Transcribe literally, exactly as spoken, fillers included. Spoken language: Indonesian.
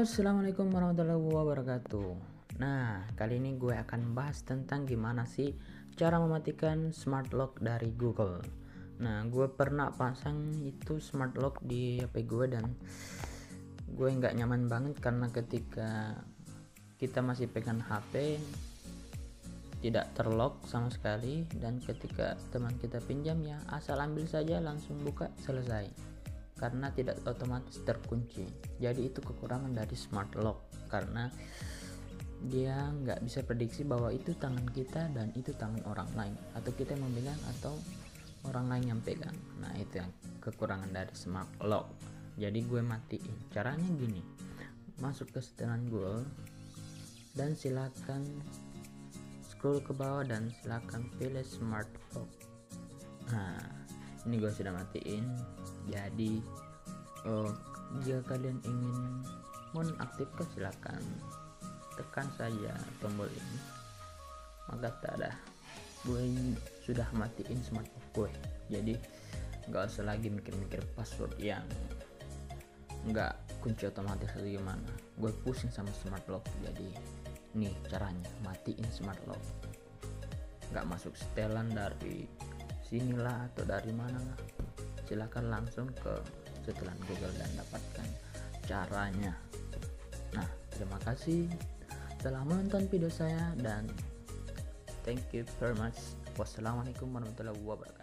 Halo, assalamualaikum warahmatullahi wabarakatuh. Nah, kali ini gue akan bahas tentang gimana sih cara mematikan smart lock dari Google. Nah, gue pernah pasang itu smart lock di H P gue dan gue nggak nyaman banget karena ketika kita masih pegang H P tidak terlock sama sekali, dan ketika teman kita pinjam ya asal ambil saja langsung buka selesai karena tidak otomatis terkunci. Jadi itu kekurangan dari smart lock, karena dia nggak bisa prediksi bahwa itu tangan kita dan itu tangan orang lain, atau kita yang memegang atau orang lain yang pegang. Nah, itu yang kekurangan dari smart lock. Jadi gue matiin. Caranya gini, masuk ke setelan Google dan silakan scroll ke bawah dan silakan pilih smart lock. Nah, ini gue sudah matiin. Jadi oh, jika kalian ingin menonaktifkan, silakan tekan saja tombol ini. Maka tak ada, gue sudah matiin smart lock gue. Jadi nggak usah lagi mikir-mikir password yang nggak kunci otomatis atau gimana. Gue pusing sama smart lock. Jadi nih caranya, matiin smart lock. Nggak masuk setelan dari sinilah atau dari mana lah, silakan langsung ke setelan Google dan dapatkan caranya. Nah, terima kasih telah menonton video saya dan thank you very much. Wassalamualaikum warahmatullahi wabarakatuh.